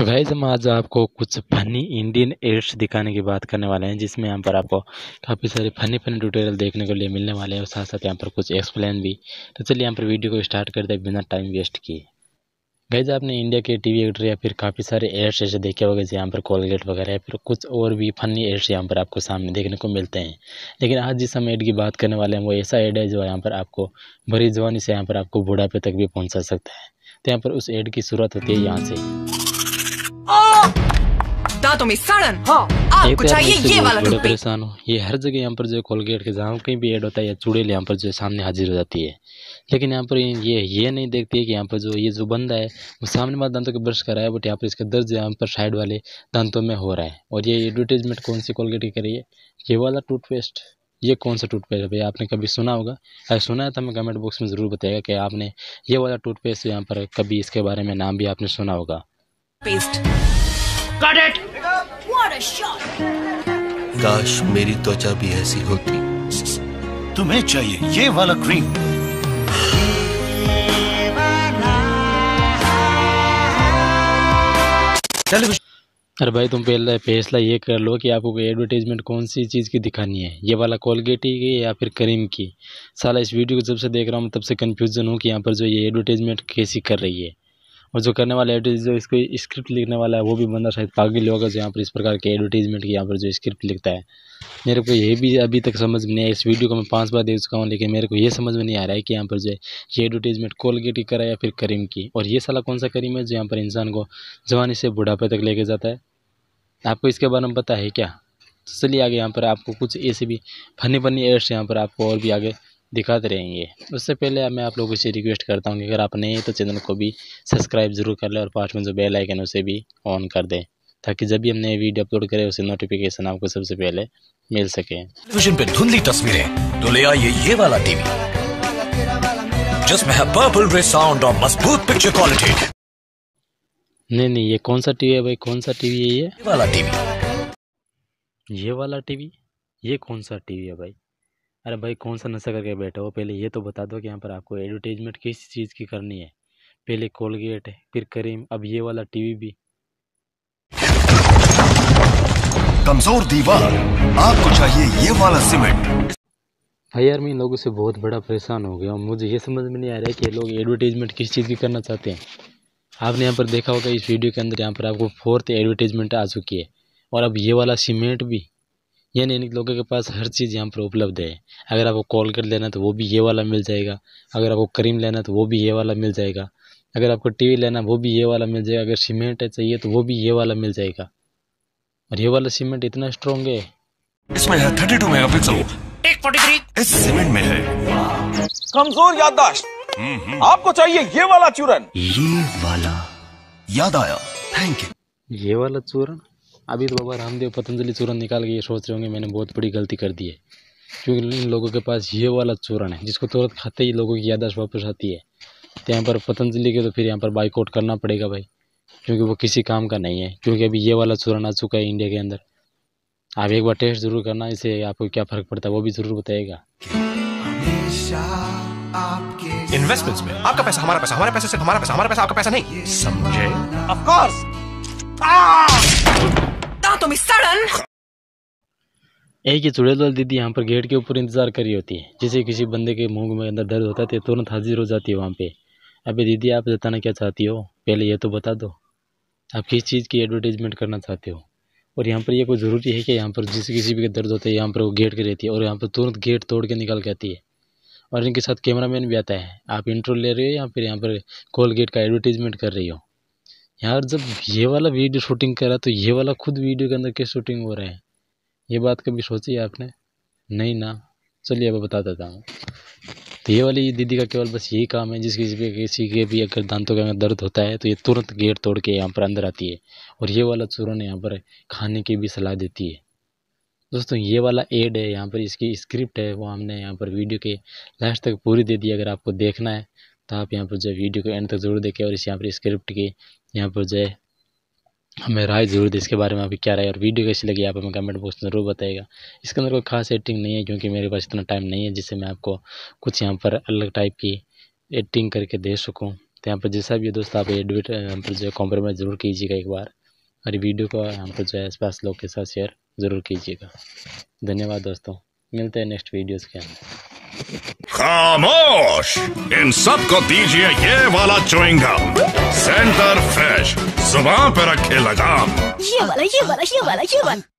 तो गाइस हम आज आपको कुछ फनी इंडियन एड्स दिखाने की बात करने वाले हैं, जिसमें यहाँ पर आपको काफ़ी सारे फनी ट्यूटोरियल देखने को लिए मिलने वाले हैं और साथ साथ यहाँ पर कुछ एक्सप्लेन भी। तो चलिए यहाँ पर वीडियो को स्टार्ट करते हैं बिना टाइम वेस्ट किए। गाइस आपने इंडिया के टीवी एक्टर या फिर काफ़ी सारे एड्स ऐसे देखे होंगे, जैसे यहाँ पर कोलगेट वगैरह या फिर कुछ और भी फनी एड्स यहाँ पर आपको सामने देखने को मिलते हैं। लेकिन आज जिस हम एड की बात करने वाले हैं वो ऐसा एड है जो यहाँ पर आपको भरी जवानी से यहाँ पर आपको बुढ़ापे तक भी पहुँचा सकता है। तो यहाँ पर उस एड की शुरुआत होती है यहाँ से। दांतों में सड़न, हाँ, आपको चाहिए ये वाला टूथपेस्ट। परेशान हो, ये हर जगह यहाँ पर जो कोलगेट के जहाँ कहीं भी ऐड होता है या चुड़ैल यहाँ पर जो सामने हाजिर हो जाती है। लेकिन यहाँ पर ये नहीं देखती है कि यहाँ पर जो बंदा है वो सामने वाले दांतों के ब्रश कर रहा है, बट यहाँ पर इसका दर्द यहाँ पर साइड वाले दांतों में हो रहा है। और ये एडवर्टीजमेंट कौन सी कोलगेट की करी है, ये वाला टूथपेस्ट। ये कौन सा टूथपेस्ट है भाई, आपने कभी सुना होगा? अगर सुना है तो हमें कमेंट बॉक्स में ज़रूर बताइएगा कि आपने ये वाला टूथपेस्ट यहाँ पर कभी इसके बारे में नाम भी आपने सुना होगा। पेस्ट काश मेरी त्वचा भी ऐसी होती। तुम्हें चाहिए ये वाला क्रीम। अरे भाई तुम पहले फैसला ये कर लो कि आपको एडवर्टीजमेंट कौन सी चीज़ की दिखानी है, ये वाला कोलगेट की या फिर करीम की। साला इस वीडियो को जब से देख रहा हूँ तब से कन्फ्यूजन हूँ कि यहाँ पर जो ये एडवर्टीजमेंट कैसी कर रही है। और जो करने वाला एडवर्टीज जो इसको स्क्रिप्ट लिखने वाला है वो भी बंदा शायद पागल होगा जो यहाँ पर इस प्रकार के एडवर्टीजमेंट की यहाँ पर जो स्क्रिप्ट लिखता है। मेरे को ये भी अभी तक समझ में नहीं आया। इस वीडियो को मैं 5 बार देख चुका हूँ, लेकिन मेरे को ये समझ में नहीं आ रहा है कि यहाँ पर जो ये एडवर्टीजमेंट कोलगेट की करा या फिर करीम की। और ये साला कौन सा करीम है जो यहाँ पर इंसान को जवानी से बुढ़ापे तक लेके जाता है? आपको इसके बारे में पता है क्या? तो चलिए आगे यहाँ पर आपको कुछ ऐसे भी फनी एड्स यहाँ पर आपको और भी आगे दिखाते रहेंगे। उससे पहले मैं आप लोगों से रिक्वेस्ट करता हूँ कि अगर आप नए हैं तो चैनल को भी सब्सक्राइब जरूर कर लें और पास में जो बेल आइकन है उसे भी ऑन कर दें, ताकि जब भी हम नए वीडियो अपलोड करें उसे नोटिफिकेशन आपको सबसे पहले मिल सके। टेलीविजन पे धुंधली तस्वीरें तो ले आइए ये वाला टीवी, जिसमें है पर्पल रे साउंड और मजबूत पिक्चर क्वालिटी। नहीं, ये कौन सा टीवी है भाई? कौन सा टीवी है? ये वाला टीवी। ये वाला टीवी? ये कौन सा टीवी है भाई? अरे भाई कौन सा नशा करके बैठे हो? पहले ये तो बता दो कि यहाँ पर आपको एडवर्टीजमेंट किस चीज़ की करनी है। पहले कोलगेट है, फिर करीम, अब ये वाला टीवी भी। कमजोर दीवार, आपको चाहिए ये वाला सीमेंट। भाई यार मैं इन लोगों से बहुत बड़ा परेशान हो गया हूँ। मुझे ये समझ में नहीं आ रहा है कि ये लोग एडवर्टीजमेंट किस चीज़ की करना चाहते हैं। आपने यहाँ पर देखा होगा इस वीडियो के अंदर यहाँ पर आपको 4th एडवर्टीजमेंट आ चुकी है, और अब ये वाला सीमेंट भी। यानी इन लोगों के पास हर चीज़ यहाँ पर उपलब्ध है। अगर आपको कोलगेट लेना है तो वो भी ये वाला मिल जाएगा, अगर आपको क्रीम लेना है तो वो भी ये वाला मिल जाएगा, अगर आपको टीवी लेना है वो भी ये वाला मिल जाएगा, अगर सीमेंट चाहिए तो वो भी ये वाला मिल जाएगा। और ये वाला सीमेंट इतना स्ट्रॉन्ग है। इसमें है 32 मेगापिक्सल। 143 इस सीमेंट में है कमजोर याददाश्त। आपको चाहिए ये वाला चूरन। ये वाला याद आया, थैंक यू। ये वाला चूरन? अभी तो बाबा रामदेव पतंजलि चूरन निकाल के ये सोच रहे होंगे मैंने बहुत बड़ी गलती कर दी है, क्योंकि इन लोगों के पास ये वाला चूरन है जिसको तुरंत खाते ही लोगों की याददाश्त वापस आती है। तो यहाँ पर पतंजलि के तो फिर यहाँ पर बाइकआउट करना पड़ेगा भाई, क्योंकि वो किसी काम का नहीं है। क्योंकि अभी ये वाला चूरन आ चुका है इंडिया के अंदर। आप एक बार टेस्ट जरूर करना, इससे आपको क्या फ़र्क पड़ता है वो भी ज़रूर बताइएगा। इन्वेस्टमेंट्स में आपका पैसा हमारा पैसा, हमारे पैसे से हमारा पैसा, हमारा पैसा आपका पैसा नहीं, समझे? Of course. दांतों में सड़न। एक ही चुड़ैल वाली दीदी यहाँ पर गेट के ऊपर इंतजार करी होती है, जिसे किसी बंदे के मुंह में अंदर दर्द होता है तो तुरंत हाजिर हो जाती है वहाँ पे। अबे दीदी आप बताना क्या चाहती हो, पहले ये तो बता दो आप किस चीज़ की एडवर्टीजमेंट करना चाहते हो। और यहाँ पर ये कोई ज़रूरी है कि यहाँ पर जिस किसी भी दर्द होता है यहाँ पर वो गेट के रहती है और यहाँ पर तुरंत गेट तोड़ के निकल के आती है। और इनके साथ कैमरामैन भी आता है। आप इंट्रो ले रहे हो या फिर यहाँ पर कोलगेट का एडवर्टीजमेंट कर रही हो? यार जब ये वाला वीडियो शूटिंग करा तो ये वाला खुद वीडियो के अंदर क्या शूटिंग हो रहा है? ये बात कभी सोची है आपने? नहीं ना। चलिए अब बता देता हूँ। तो ये वाली दीदी का केवल बस यही काम है, किसी के भी अगर दांतों के अंदर दर्द होता है तो ये तुरंत गेट तोड़ के यहाँ पर अंदर आती है और ये वाला चूरन यहाँ पर खाने की भी सलाह देती है। दोस्तों ये वाला एड है, यहाँ पर इसकी स्क्रिप्ट है वो हमने यहाँ पर वीडियो के लास्ट तक पूरी दे दी। अगर आपको देखना है तो आप यहाँ पर जो वीडियो को एंड तक जरूर देखें और इस यहाँ पर स्क्रिप्ट की यहाँ पर जो है हमें राय जरूर दें इसके बारे में आपकी क्या राय, और वीडियो कैसी लगी आप हमें कमेंट बॉक्स में ज़रूर बताइएगा। इसके अंदर कोई खास एडिटिंग नहीं है क्योंकि मेरे पास इतना टाइम नहीं है जिससे मैं आपको कुछ यहाँ पर अलग टाइप की एडिटिंग करके दे सकूँ। तो यहाँ पर जैसा भी है दोस्तों, आप एडवर्ट यहाँ पर जो है कॉम्प्रोमाइज़ ज़रूर कीजिएगा एक बार, और वीडियो को यहाँ पर जो है आसपास लोग के साथ शेयर ज़रूर कीजिएगा। धन्यवाद दोस्तों, मिलते हैं नेक्स्ट वीडियोज़ के अंदर। खामोश, इन सबको दीजिए ये वाला च्युइंगम, सेंटर फ्रेश, जुबान पे रखे लगाम। ये वाला